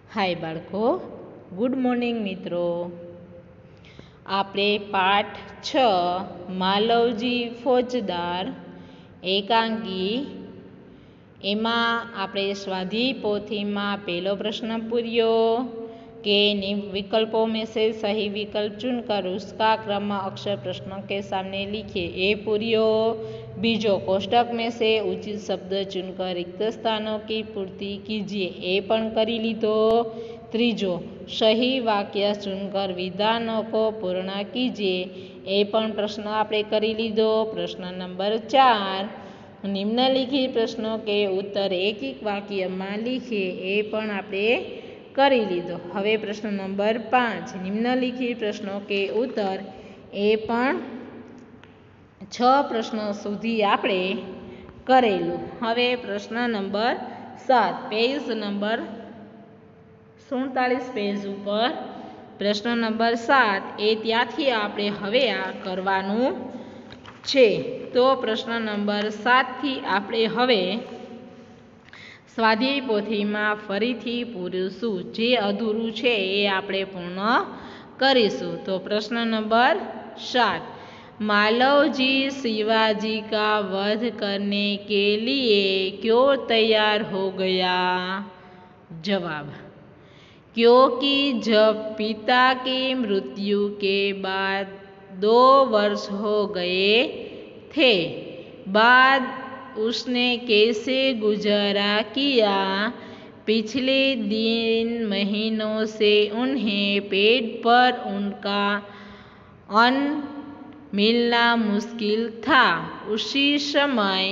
हाय बाळको, good morning मित्रों। आपणे पाठ 6 मालवजी फौजदार एकांकी एमां आपणे स्वाध्याय पोथी में पहलो प्रश्न पूर्यो के विकल्पों में से सही विकल्प चुनकर उसका क्रम अक्षर प्रश्न के सामने लिखिए, ए पूर्यो। बीजो, कोष्टक में से उचित शब्द चुनकर रिक्त स्थानों की पूर्ति कीजिए, ए पण करी लीधो। त्रीजो, सही वाक्य चुनकर विधानों को पूर्ण कीजिए, ए पण प्रश्न आपणे करी लीधो। प्रश्न नंबर 4, निम्नलिखित प्रश्नों के उत्तर एक एक वाक्य में लिखिए, ए पण आपणे करी लीधो। हवे प्रश्न नंबर 5, निम्नलिखित प्रश्नों के उत्तर ए पण 6 प्रश्नों सुधी आपणे करेलू। हवे प्रश्न नंबर 7, पेज नंबर 47 पेज पर प्रश्न नंबर 7 ए त्याथी आपणे हवे आ करवानुं छे। तो प्रश्न नंबर 7 थी आपणे हवे स्वाध्याय पोथी में फरीथी पूरीशुं, जे अधूरुं छे ए आपणे पूर्ण करीशुं। तो प्रश्न नंबर 7, मालवजी शिवाजी का वध करने के लिए क्यों तैयार हो गया? जवाब, क्योंकि जब पिता की मृत्यु के बाद 2 वर्ष हो गए थे, बाद उसने कैसे गुजारा किया। पिछले दिन महीनों से उन्हें पेट पर उनका अन्न मिलना मुश्किल था। उसी समय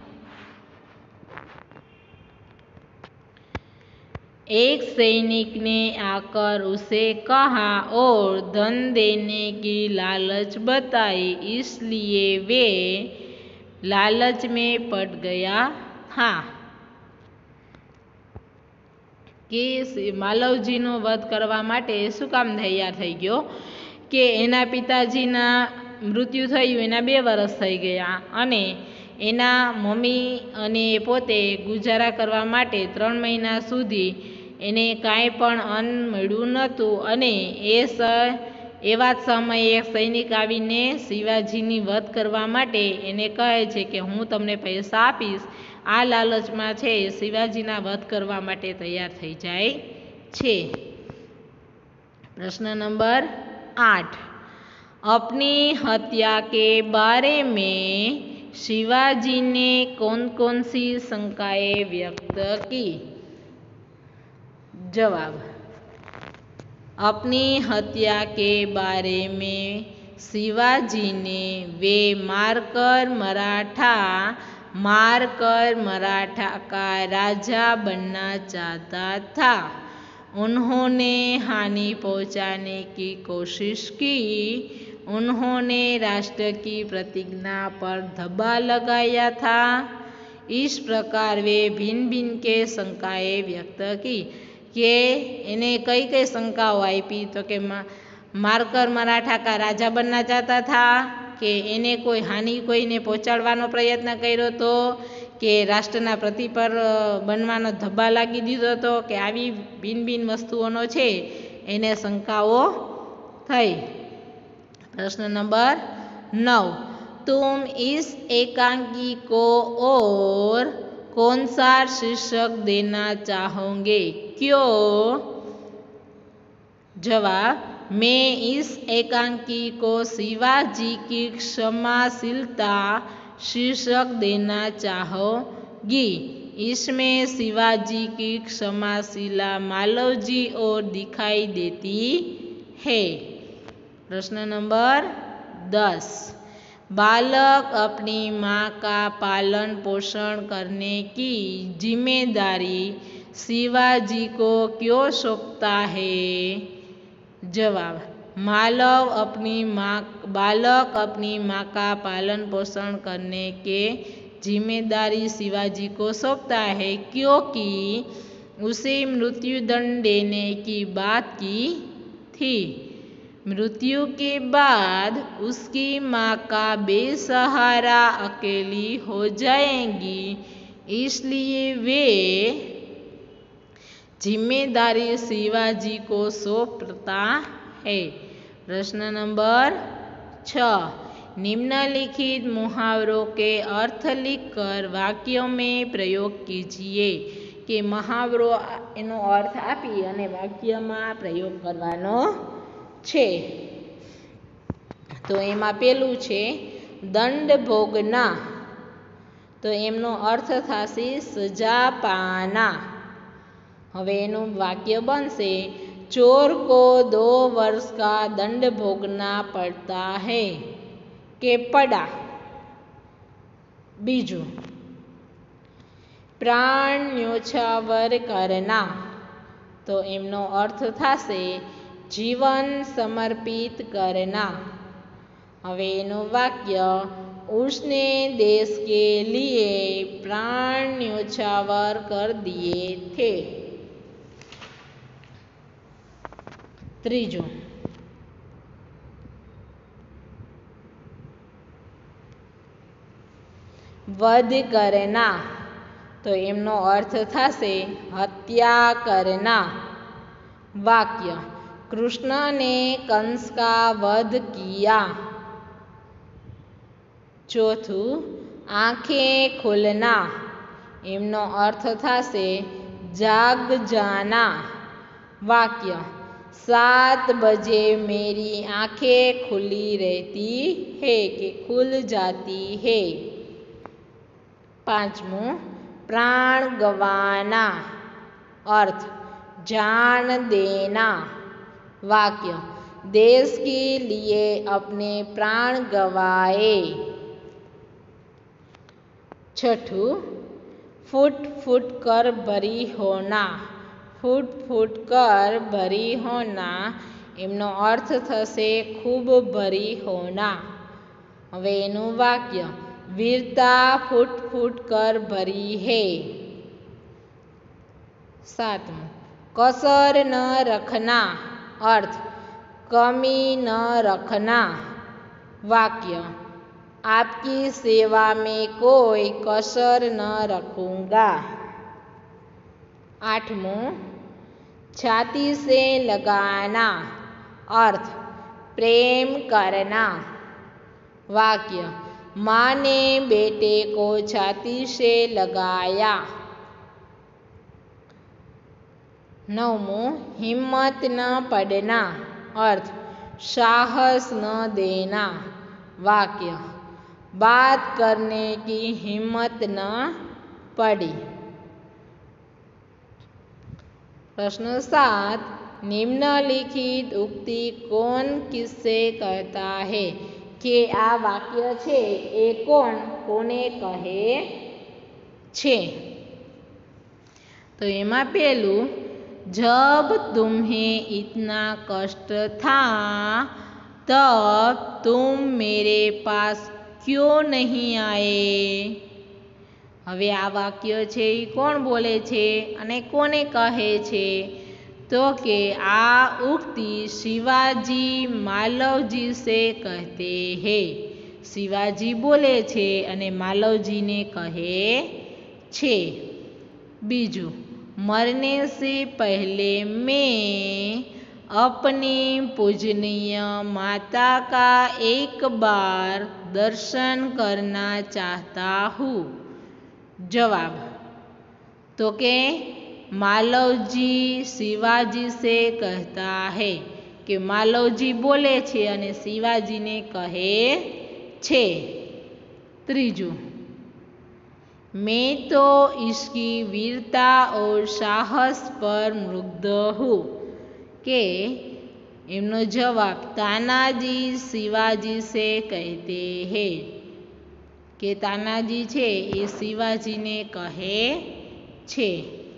एक सैनिक ने आकर उसे कहा और धन देने की लालच बताई, इसलिए वे लालच में पड़ गया था कि मालवजीनो वध करवा माटे शुं काम तैयार थई गयो के एना पिताजीना मृत्यु थयुं, एना 2 वर्ष थई गया अने एना मम्मी अने पोते गुजारा करवा माटे 3 महीना सुधी एने कांई पण अन्न मळ्युं नहोतुं अने एवा समये एक सैनिक आवीने शिवाजीनी वध करवा माटे एने कहे छे के हूँ तमने पैसा आपीश। आ लालचमां छे शिवाजीना वध करवा माटे तैयार थई जाय छे। प्रश्न नंबर 8, अपनी हत्या के बारे में शिवाजी ने कौन कौन सी शंकाएं व्यक्त की? जवाब, अपनी हत्या के बारे में शिवाजी ने वे मारकर मराठा का राजा बनना चाहता था। उन्होंने हानि पहुंचाने की कोशिश की। उन्होंने राष्ट्र की प्रतिज्ञा पर धब्बा लगाया था। इस प्रकार वे भिन्न भिन्न के शंकाएं व्यक्त की के इन्हें कई कई शंकाओं आपी। तो कि मारकर मराठा का राजा बनना चाहता था, कि एने कोई हानि कोईने पहोंचाडवानो प्रयत्न कर्यो तो, कि राष्ट्रना प्रति पर बनवानो धब्बा लागी दीधो तो, कि आवी भिन्न भिन्न वस्तुओनो छे एने शंकाओ थई। प्रश्न नंबर 9, तुम इस एकांकी को और कौन सा शीर्षक देना चाहोगे, क्यों? जवाब, मैं इस एकांकी को शिवाजी की क्षमाशीलता शीर्षक देना चाहूँगी। इसमें शिवाजी की क्षमाशीला मालवजी और दिखाई देती है। प्रश्न नंबर 10, बालक अपनी माँ का पालन पोषण करने की जिम्मेदारी शिवाजी को क्यों सौंपता है? जवाब, बालक अपनी माँ का पालन पोषण करने के जिम्मेदारी शिवाजी को सौंपता है, क्योंकि उसे मृत्यु दंड देने की बात की थी। मृत्यु के बाद उसकी माँ का बेसहारा अकेली हो जाएगी, इसलिए वे जिम्मेदारी शिवाजी को सौंपता है। प्रश्न नंबर 6, निम्नलिखित मुहावरों के अर्थ लिखकर वाक्यों में प्रयोग कीजिए। कि मुहावरो एनो अर्थ आपी अने वाक्यमां प्रयोग करवानो छे। तो एमां पेलुं छे दंड भोगना, तो एमनो अर्थ थाशे सजा पाना। हवे एनुं वाक्य बनशे चोर को 2 वर्ष का दंड भोगना पड़ता है के पड़ा। बीजू प्राण न्योछावर करना, तो एमनो अर्थ थाशे जीवन समर्पित करना। हवे एनुं वाक्य उसने देश के लिए प्राण न्योछावर कर दिए थे। त्रीजो वध करना, तो एमनो अर्थ थाशे हत्या करना। वाक्य कृष्ण ने कंस का वध किया। चौथु आंखें खोलना, एमनो अर्थ थाशे जाग जाना। वाक्य 7 बजे मेरी आंखें खुली रहती है कि खुल जाती है। पांचमू प्राण गंवाना, अर्थ जान देना। वाक्य देश के लिए अपने प्राण गंवाए। छठू फूट फूट कर भरी होना, फूट फूट कर भरी होना एमनो अर्थ थशे खूब भरी होना। हवे एनुं वाक्य वीरता फूट फूट कर भरी है। सातमू कसर न रखना, अर्थ कमी न रखना। वाक्य आपकी सेवा में कोई कसर न रखूंगा। आठमू छाती से लगाना, अर्थ प्रेम करना। वाक्य माँ ने बेटे को छाती से लगाया। नवमू हिम्मत न पड़ना, अर्थ साहस न देना। वाक्य बात करने की हिम्मत न पड़ी। प्रश्न 7, निम्नलिखित उक्ति कौन किससे कहता है। के आ वाक्य छे ए कोण कोने कहे छे। तो एमां पेलुं जब तुम्हें इतना कष्ट था तब तुम मेरे पास क्यों नहीं आए। हवे आ वाक्य छे ई कोण बोले छे अने कोने कहे छे। तो के आ उक्ति शिवाजी मालवजी से कहते हैं। शिवाजी बोले छे अने मालवजी ने कहे छे। बीजू मरने से पहले मैं अपनी पूजनीय माता का एक बार दर्शन करना चाहता हूँ। जवाब तो के मालवजी शिवाजी से कहता है कि मालवजी बोले छे अने शिवाजी ने कहे छे। त्रीजू मैं तो इसकी वीरता और साहस पर मुग्ध हूँ। के एमनो जवाब तानाजी शिवाजी से कहते हैं कि तानाजी छे ए शिवाजी ने कहे छे।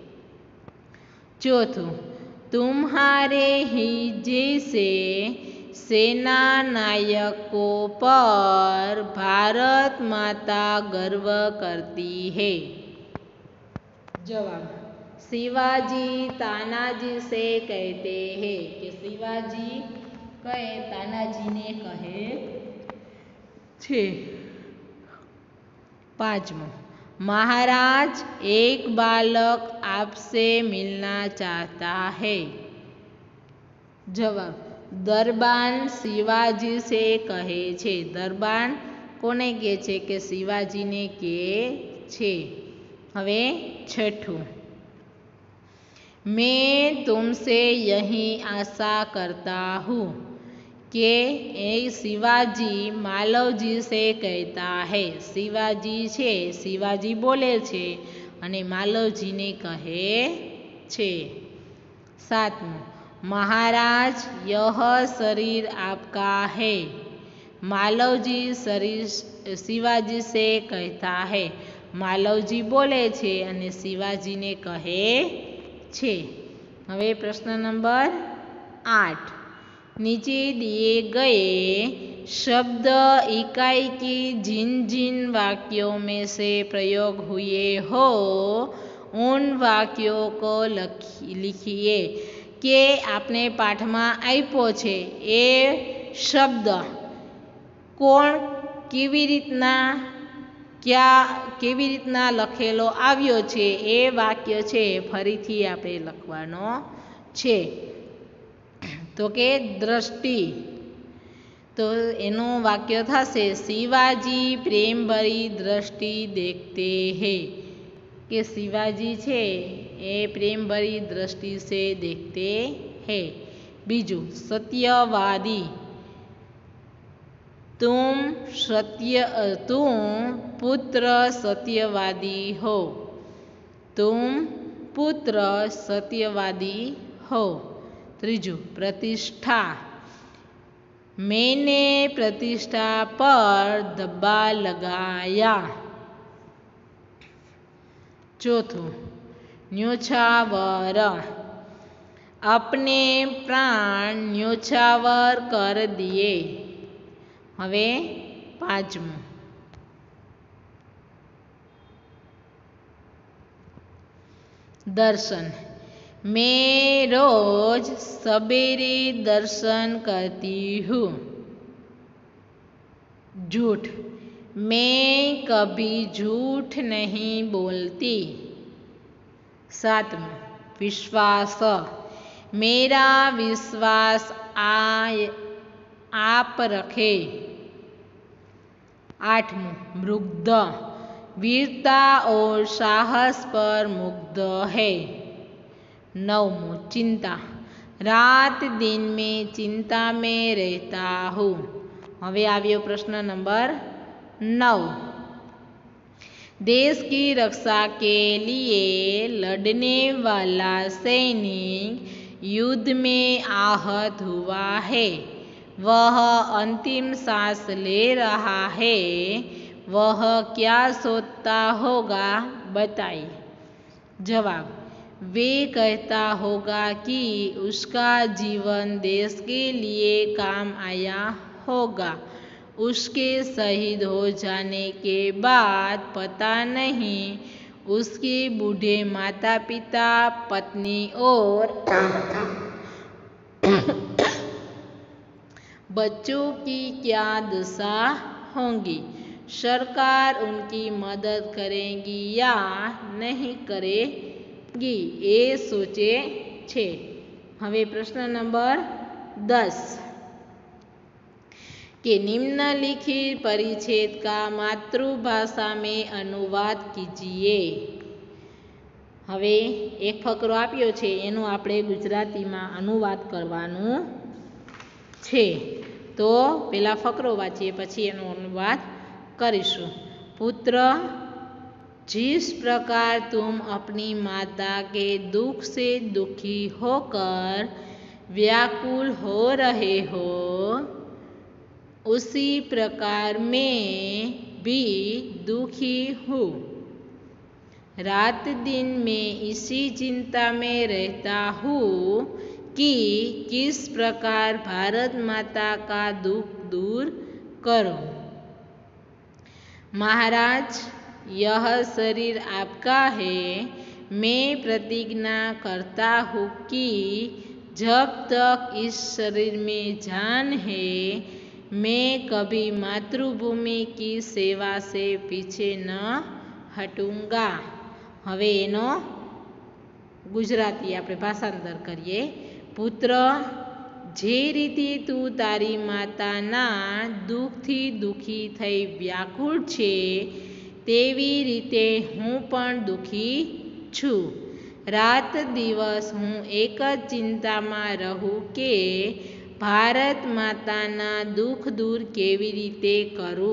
चौथु तुम्हारे ही जैसे सेना नायकों पर भारत माता गर्व करती है। जवाब शिवाजी तानाजी से कहते हैं कि शिवाजी कहे तानाजी ने कहे छे। पांचमो महाराज एक बालक आपसे मिलना चाहता है। जवाब, दरबान शिवाजी से कहे छे। दरबान कोने के छे के शिवाजी ने के छे। हवे छठुं, मैं तुमसे यही आशा करता हूँ के ए शिवाजी मालवजी से कहता है। शिवाजी छे, शिवाजी बोले छे अने मालवजी ने कहे छे। सातमું, महाराज यह शरीर आपका है। मालवजी शरीर शिवाजी से कहता है। मालवजी बोले छे अने शिवाजी ने कहे छे। हवे प्रश्न नंबर 8, नीचे दिए गए शब्द इकाई की जिन जिन वाक्यों में से प्रयोग हुए हो उन वाक्यों को लिखिए। के आपने पाठ में आप्यो छे ए शब्द कोण केवी रीतना क्या केवी रीतना लखेलो आव्यो छे ए वाक्य छे फरीथी आपणे लखवानो छे। तो के दृष्टि, तो एनु वाक्य थशे शिवाजी प्रेम भरी दृष्टि देखते हैं। के शिवाजी छे ए प्रेम भरी दृष्टि से देखते हैं। बीजू, सत्यवादी, तुम पुत्र सत्यवादी हो। तुम पुत्र सत्यवादी हो। त्रीजू, प्रतिष्ठा, मैंने प्रतिष्ठा पर धब्बा लगाया। चौथुं, न्योछावर, अपने प्राण न्योछावर कर दिए। हवे पांचमું, दर्शन, मैं रोज सवेरे दर्शन करती हूँ। झूठ, मैं कभी झूठ नहीं बोलती। सातमुं, विश्वास, मेरा विश्वास आप रखे। आठमुं, मुग्ध, वीरता और साहस पर मुग्ध है। नवमुं, चिंता, रात दिन में चिंता में रहता हूँ। हवे आव्यो प्रश्न नंबर 9, देश की रक्षा के लिए लड़ने वाला सैनिक युद्ध में आहत हुआ है। वह अंतिम सांस ले रहा है। वह क्या सोचता होगा, बताइए। जवाब, वे कहता होगा कि उसका जीवन देश के लिए काम आया होगा। उसके शहीद हो जाने के बाद पता नहीं उसके बूढ़े माता पिता, पत्नी और बच्चों की क्या दशा होगी। सरकार उनकी मदद करेगी या नहीं करेगी ये सोचे छे। हवे प्रश्न नंबर 10 कि निम्नलिखित परिच्छेद का मातृभाषा में अनुवाद कीजिए। हवे एक फकरो आप्यो छे एनो आपणे गुजराती में अनुवाद करवानो छे। तो पहला फकरो वाँचीए पछी एनो अनुवाद करीशुं। पुत्र, जिस प्रकार तुम अपनी माता के दुख से दुखी होकर व्याकुल हो रहे हो उसी प्रकार मैं भी दुखी हूँ। रात दिन मैं इसी चिंता में रहता हूँ कि किस प्रकार भारत माता का दुख दूर करूं। महाराज, यह शरीर आपका है। मैं प्रतिज्ञा करता हूँ कि जब तक इस शरीर में जान है मैं कभी मातृभूमि की सेवा से पीछे न हटूंगा। हवे एनो गुजराती आपणे भाषांतर करीए। पुत्र, जे रीते तू तारी माताना दुखथी दुखी थई व्याकुळ छे तेवी रीते हूँ पण दुखी छूं। रात दिवस हूँ एक ज चिंतामां रहूं के भारत माताना दुख दूर केवी रीते करूं।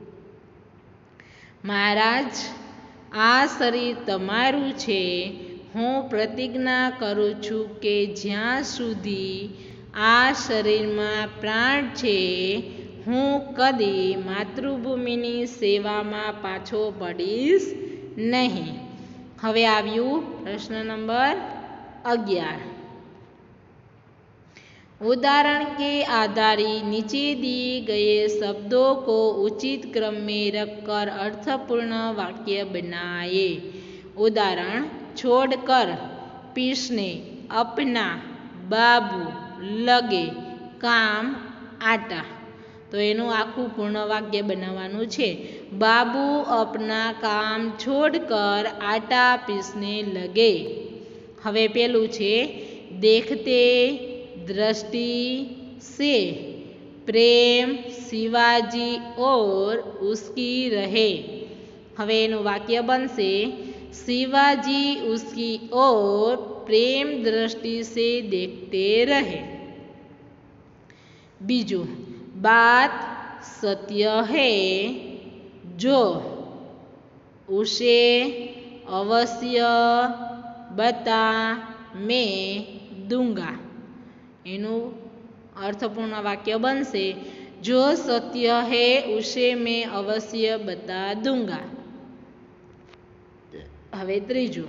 महाराज, आ शरीर तमारुं छे। हूँ प्रतिज्ञा करूं छूं के ज्यां सुधी आ शरीरमां प्राण छे हूँ कदी मातृभूमिनी सेवामां पाछो पड़ीश नहीं। हवे आव्युं प्रश्न नंबर 11। उदाहरण के आधार नीचे दिए गए शब्दों को उचित क्रम में रखकर अर्थपूर्ण वाक्य बनाए। उदाहरण, छोड़कर, पीसने, अपना, बाबू, लगे, काम, आटा। तो एनु आखू पूर्ण वाक्य बनावानुं छे। बाबू अपना काम छोड़कर आटा पीसने लगे। हवे पेलुं छे, देखते दृष्टि से प्रेम शिवाजी और उसकी रहे। हवे एनु वाक्य बनशे, शिवाजी उसकी ओर प्रेम दृष्टि से देखते रहे। बीजू, बात सत्य है जो उसे अवश्य बता मैं दूंगा। एनु अर्थपूर्ण वाक्य बनशे, जो सत्य है उसे मैं अवश्य बता दूंगा। हवे त्रीजू,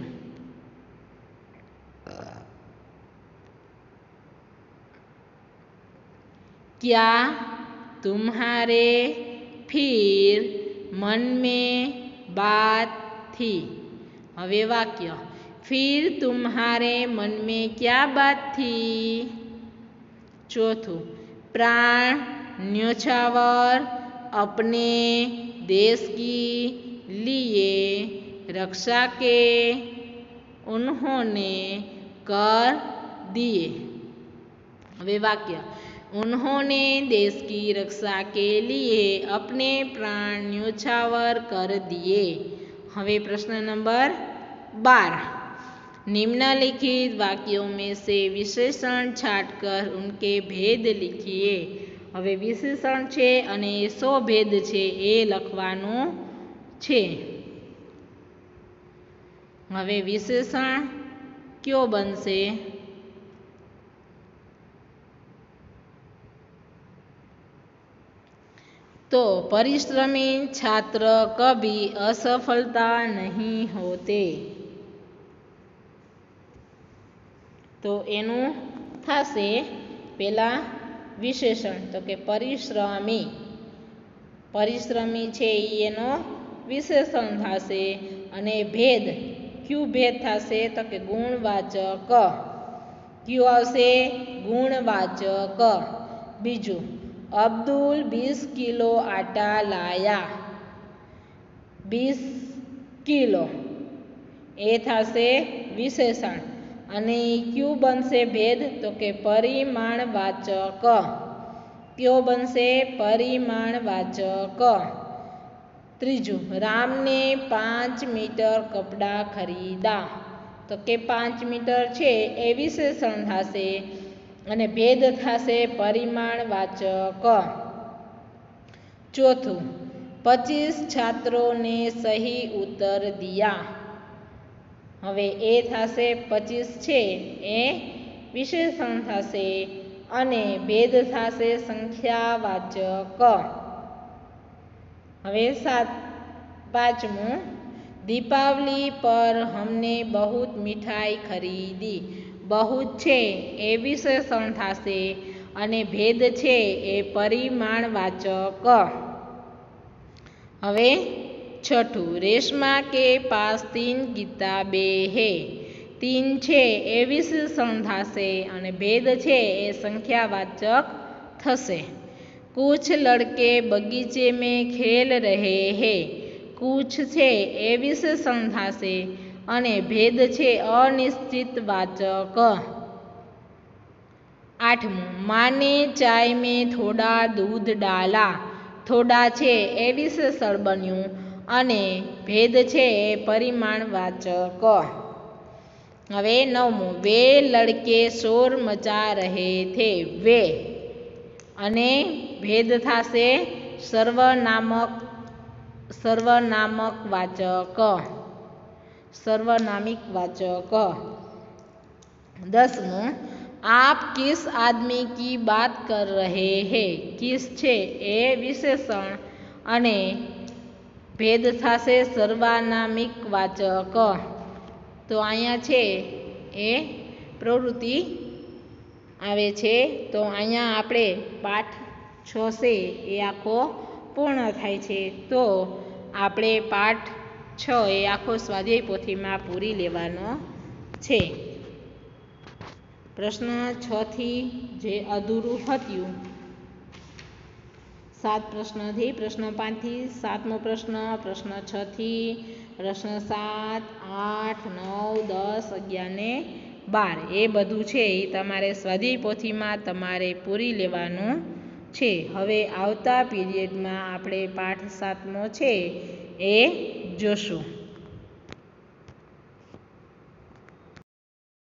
क्या तुम्हारे फिर मन में बात थी। हवे वाक्य, फिर तुम्हारे मन में क्या बात थी। चौथु, प्राण न्योछावर अपने देश की लिए रक्षा के उन्होंने कर दिए। हवे वाक्य, उन्होंने देश की रक्षा के लिए अपने प्राण न्योछावर कर दिए। हवे प्रश्न नंबर 12। निम्नलिखित वाक्यों में से विशेषण छांटकर उनके भेद लिखिए। हवे विशेषण छे अने शो भेद छे ए लखवानुं छे। हवे विशेषण क्यो बनशे। तो परिश्रमी छात्र कभी असफलता नहीं होते। तो एनु थाशे पेला विशेषण तो के परिश्रमी, परिश्रमी छे एनो विशेषण थाशे अने भेद क्यू भेद थाशे तो के गुणवाचक। क्यू आवशे गुणवाचक। बीजू, अब्दुल 20 किलो आटा लाया। 20 किलो ए थाशे विशेषण अने क्यू बनशे भेद तो के परिमाणवाचक। क्यो बनशे परिमाणवाचक। त्रीजू, राम ने 5 मीटर कपड़ा खरीदा। तो के 5 मीटर छे ए विशेषण थाशे अने भेद थाशे परिमाणवाचक। चौथु, 25 छात्रों ने सही उत्तर दिया। हवे ए थाशे 25 छे ए विशेषण थाशे अने भेद थाशे संख्यावाचक। हवे 5मु, दीपावली पर हमने बहुत मिठाई खरीदी। बहुत छे ए विशेषण थाशे अने भेद छे ए परिमाणवाचक। हवे 6ठु, रेशमा के पास 3 किताबें है। 3 छे ए विशेषण थाशे अने भेद छे ए संख्यावाचक थशे। कुछ लड़के बगीचे में खेल रहे हैं। કુછ છે એ વિશેષણ થશે અને ભેદ છે અનિશ્ચિત વાચક। 8મું, માને ચાય મેં થોડા દૂધ ડાલા, થોડા છે એ વિશેષણ બન્યું અને ભેદ છે એ પરિમાણવાચક। હવે 9મું, વે લડકે શોર મચા રહે થે, વે અને ભેદ થશે સર્વનામક વાચક। 10મું, आप किस आदमी की बात कर रहे हैं, किस છે એ વિશેષણ અને ભેદ થશે સર્વનામિક વાચક। તો અહીંયા છે એ પ્રવૃત્તિ આવે છે। તો અહીંયા આપણે પાઠ 6 છે એ આખો પૂર્ણ થાય છે। તો આપણે પાઠ 6 એ આખો સ્વાધ્યાય પોથીમાં પૂરી લેવાનો છે। પ્રશ્ન 6 થી જે અધૂરું હતું 7 પ્રશ્નથી, પ્રશ્ન 5 થી 7મો પ્રશ્ન, પ્રશ્ન 6 થી પ્રશ્ન 7, 8, 9, 10, 11 ને 12 એ બધું છે એ તમારે સ્વાધ્યાય પોથીમાં તમારે પૂરી લેવાનું છે। હવે આવતા પીરિયડમાં આપણે પાઠ 7મો છે એ જોશું।